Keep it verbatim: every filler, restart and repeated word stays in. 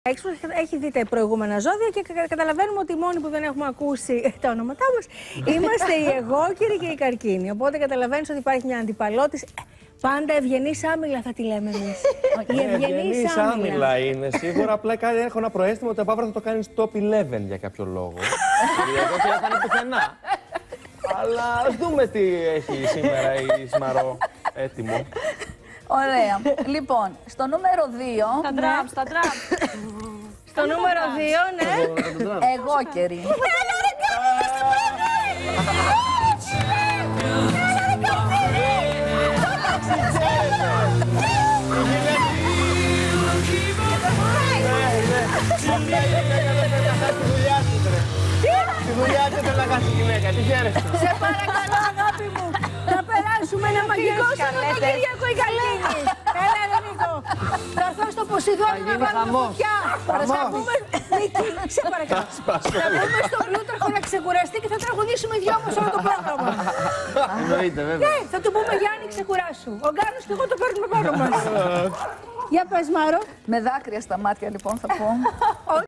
Έχει δει τα προηγούμενα ζώδια και καταλαβαίνουμε ότι οι μόνοι που δεν έχουμε ακούσει τα ονόματά μας είμαστε οι αιγόκεροι και οι καρκίνοι. Οπότε καταλαβαίνεις ότι υπάρχει μια αντιπαλώτηση. Πάντα ευγενής άμυλα θα τη λέμε εμείς. Η ευγενής άμυλα είναι σίγουρα. Απλά έχω ένα προαίσθημα ότι απαύρα θα το κάνεις top έντεκα για κάποιο λόγο. Οι αιγόκεροι θα είναι πουθενά. Αλλά ας δούμε τι έχει σήμερα η Σμαρό έτοιμο. Ωραία. Λοιπόν, στο νούμερο δύο. Τα τραμπ, τα τραμπ. Στο νούμερο δύο, ναι. Αιγόκεροι. Τη δουλειά σου θέλω να κάνεις τη γυναίκα, τι χαίρεσαι. Σε παρακαλώ αγάπη μου, θα περάσουμε ένα μαγικό Σαββατοκύριακο οι Γαλλίνοι. Έλα ρε Νίκο, θα έρθω στο Ποσειδόνιο να βάλουμε φωτιά. Θα πούμε, Νίκη, σε παρακαλώ. Θα πούμε στο Πλούταρχο να ξεκουραστεί και θα τραγουδήσουμε δυο μας όλο το πρόγραμμα. Εννοείται βέβαια. Ναι, θα του πούμε Γιάννη ξεκουράσου. Ο Γκάνος και εγώ το παίρνουμε πάνω μας. Για πες Μάρο. Με δάκρυα στα μάτια λοιπόν θα πω.